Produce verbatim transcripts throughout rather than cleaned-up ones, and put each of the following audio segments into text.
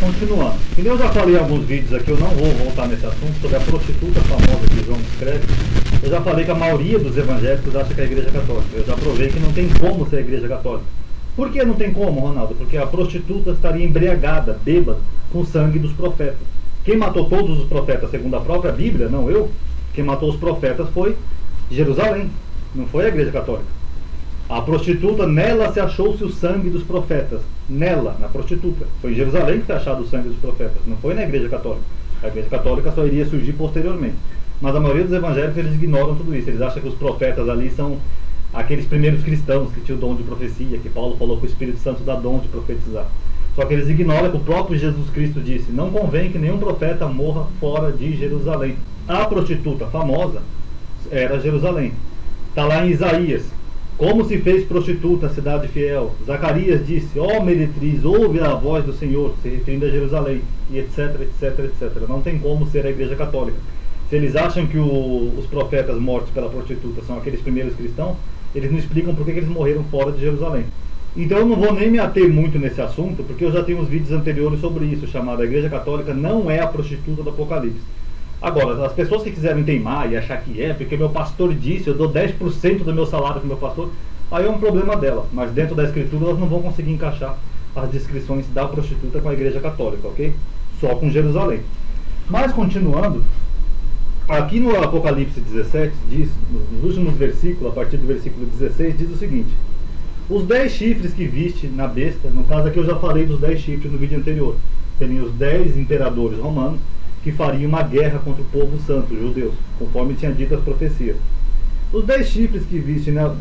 continuando. E eu já falei em alguns vídeos aqui, eu não vou voltar nesse assunto, sobre a prostituta famosa que João descreve. Eu já falei que a maioria dos evangélicos acha que é a igreja católica. Eu já provei que não tem como ser a igreja católica. Por que não tem como, Ronaldo? Porque a prostituta estaria embriagada, bêbada, com o sangue dos profetas. Quem matou todos os profetas, segundo a própria Bíblia, não eu, quem matou os profetas foi Jerusalém, não foi a igreja católica. A prostituta, nela se achou-se o sangue dos profetas. Nela, na prostituta. Foi em Jerusalém que foi achado o sangue dos profetas, não foi na igreja católica. A igreja católica só iria surgir posteriormente. Mas a maioria dos evangélicos, eles ignoram tudo isso. Eles acham que os profetas ali são aqueles primeiros cristãos que tinham o dom de profecia, que Paulo falou que o Espírito Santo dá dom de profetizar. Só que eles ignoram que o próprio Jesus Cristo disse: não convém que nenhum profeta morra fora de Jerusalém. A prostituta famosa era Jerusalém. Está lá em Isaías: como se fez prostituta a cidade fiel. Zacarias disse: ó meretriz, ouve a voz do Senhor, se referindo a Jerusalém, e etc, etc, etcétera. Não tem como ser a igreja católica. Se eles acham que o, os profetas mortos pela prostituta são aqueles primeiros cristãos, eles não explicam por que eles morreram fora de Jerusalém. Então eu não vou nem me ater muito nesse assunto, porque eu já tenho uns vídeos anteriores sobre isso, chamado A Igreja Católica Não é a Prostituta do Apocalipse. Agora, as pessoas que quiserem teimar e achar que é, porque meu pastor disse, eu dou dez por cento do meu salário para o meu pastor, aí é um problema dela. Mas dentro da escritura elas não vão conseguir encaixar as descrições da prostituta com a igreja católica, ok? Só com Jerusalém. Mas continuando, aqui no Apocalipse dezessete, diz, nos últimos versículos, a partir do versículo dezesseis, diz o seguinte: os dez chifres que viste na besta, no caso aqui eu já falei dos dez chifres no vídeo anterior, seriam os dez imperadores romanos, que faria uma guerra contra o povo santo, os judeus, conforme tinha dito as profecias. Os dez chifres que viste na,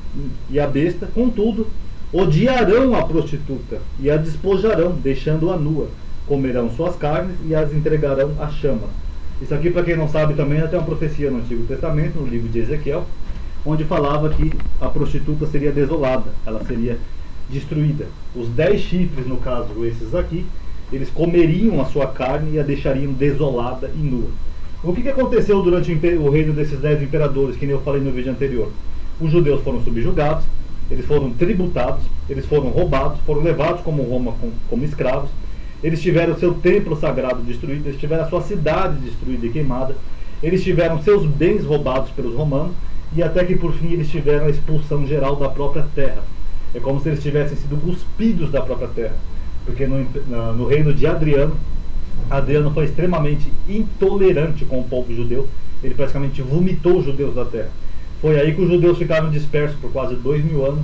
e a besta, contudo, odiarão a prostituta e a despojarão, deixando-a nua. Comerão suas carnes e as entregarão à chama. Isso aqui, para quem não sabe, também já tem uma profecia no Antigo Testamento, no livro de Ezequiel, onde falava que a prostituta seria desolada, ela seria destruída. Os dez chifres, no caso esses aqui, eles comeriam a sua carne e a deixariam desolada e nua. O que, que aconteceu durante o reino desses dez imperadores, que nem eu falei no vídeo anterior? Os judeus foram subjugados, eles foram tributados, eles foram roubados, foram levados como Roma como, como escravos, eles tiveram seu templo sagrado destruído, eles tiveram a sua cidade destruída e queimada, eles tiveram seus bens roubados pelos romanos, e até que por fim eles tiveram a expulsão geral da própria terra. É como se eles tivessem sido cuspidos da própria terra. Porque no, no reino de Adriano, Adriano foi extremamente intolerante com o povo judeu. Ele praticamente vomitou os judeus da terra. Foi aí que os judeus ficaram dispersos por quase dois mil anos,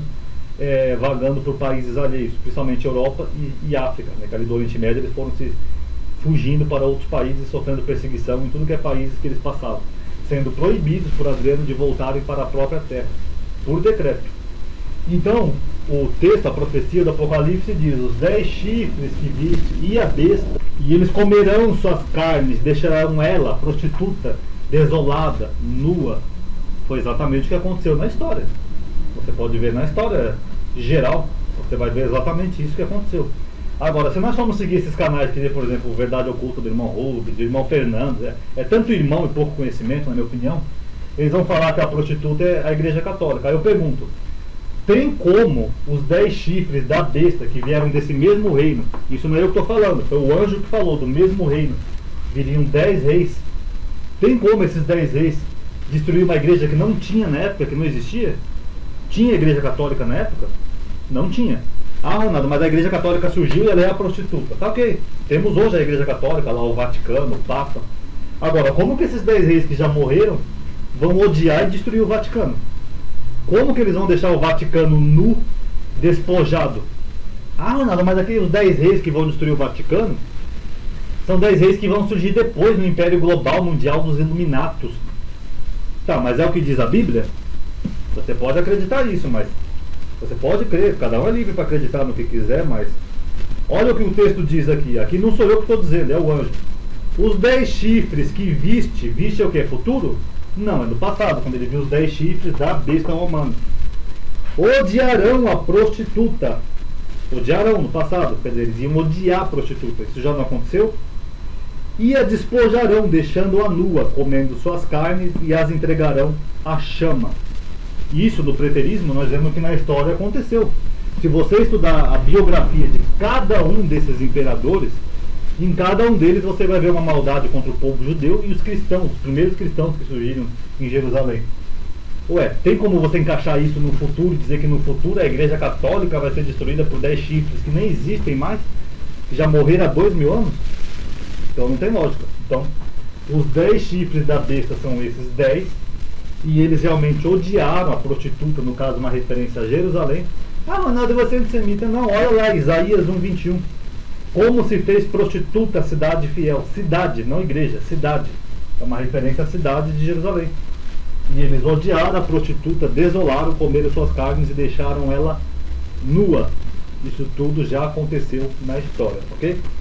é, vagando por países alheios, principalmente Europa e, e África, né? Que ali do Oriente Médio eles foram se fugindo para outros países, sofrendo perseguição em tudo que é países que eles passavam, sendo proibidos por Adriano de voltarem para a própria terra, por decreto. Então, o texto, a profecia do Apocalipse diz: os dez chifres que viste e a besta, e eles comerão suas carnes, deixarão ela, a prostituta, desolada, nua. Foi exatamente o que aconteceu na história. Você pode ver na história geral, você vai ver exatamente isso que aconteceu. Agora, se nós formos seguir esses canais, que por exemplo, o Verdade Oculta do irmão Rubens, do irmão Fernando, é, é tanto irmão e pouco conhecimento, na minha opinião, eles vão falar que a prostituta é a igreja católica. Aí eu pergunto: tem como os dez chifres da besta que vieram desse mesmo reino, isso não é eu que estou falando, foi o anjo que falou, do mesmo reino, viriam dez reis, tem como esses dez reis destruir uma igreja que não tinha na época, que não existia? Tinha igreja católica na época? Não tinha. Ah, Ronaldo, mas a igreja católica surgiu e ela é a prostituta. Tá, ok, temos hoje a igreja católica, lá o Vaticano, o Papa. Agora, como que esses dez reis que já morreram vão odiar e destruir o Vaticano? Como que eles vão deixar o Vaticano nu, despojado? Ah, Ronaldo, mas aqui os dez reis que vão destruir o Vaticano são dez reis que vão surgir depois no Império Global Mundial dos Iluminatos. Tá, mas é o que diz a Bíblia? Você pode acreditar nisso, mas você pode crer, cada um é livre para acreditar no que quiser, mas olha o que o texto diz aqui. Aqui não sou eu que estou dizendo, é o anjo. Os dez chifres que viste, viste é o que? Futuro? Não, é do passado, quando ele viu os dez chifres da besta romana. Odiarão a prostituta. Odiarão no passado, quer dizer, eles iam odiar a prostituta. Isso já não aconteceu? E a despojarão, deixando-a nua, comendo suas carnes, e as entregarão à chama. Isso do preterismo nós vemos que na história aconteceu. Se você estudar a biografia de cada um desses imperadores, Em cada um deles você vai ver uma maldade contra o povo judeu e os cristãos, os primeiros cristãos que surgiram em Jerusalém. Ué, tem como você encaixar isso no futuro e dizer que no futuro a igreja católica vai ser destruída por dez chifres que nem existem mais? Que já morreram há dois mil anos? Então não tem lógica. Então, os dez chifres da besta são esses dez, e eles realmente odiaram a prostituta, no caso uma referência a Jerusalém. Ah, Ronaldo, você é antissemita. Não, olha lá, Isaías um, vinte e um. Como se fez prostituta a cidade fiel. Cidade, não igreja, cidade. É uma referência à cidade de Jerusalém. E eles odiaram a prostituta, desolaram, comeram suas carnes e deixaram ela nua. Isso tudo já aconteceu na história, ok?